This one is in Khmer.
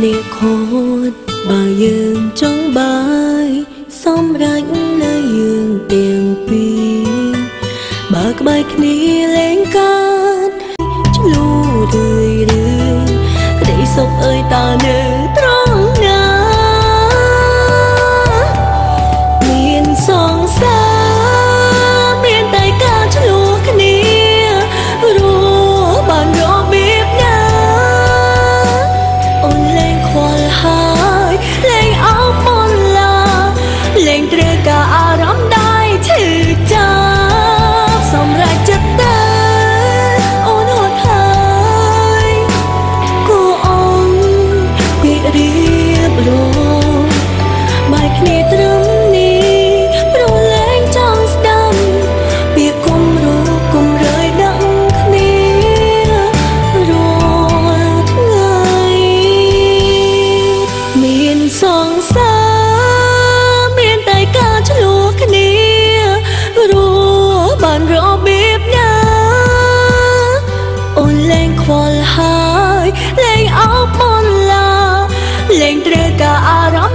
អ្នកខត់បើយើងចង់បាយសម្រាប់នៅយើងទាំងពីរបើក្បែរគ្នាលែងកើតឆ្លូរឿយក្តីសុខអើយតើនៅត្រង់ណាមានសង្សារមានតែការឆ្លោះគ្នារស់បានរបៀបណាអូនលែងខ្វល់ហើយលែងអោបមុនឡាលែងត្រូវការអារម្មណ៍ដែរឈឺចាប់សម្រាប់ចិត្តទៅអូនហត់ហើយគូអូនពីរៀបរងបែកគ្នាត្រឹមនេះព្រោះលែងចង់ស្ដាប់ពីគុំរូបគុំរើយដឹងគ្នារាល់ថ្ងៃមានសង្សារមានតែការឆ្លោះគ្នារស់បានរបៀបណាអូនលែងខ្វល់ហើយលែងអោបមុនឡាលែងត្រូវការអារម្មណ៍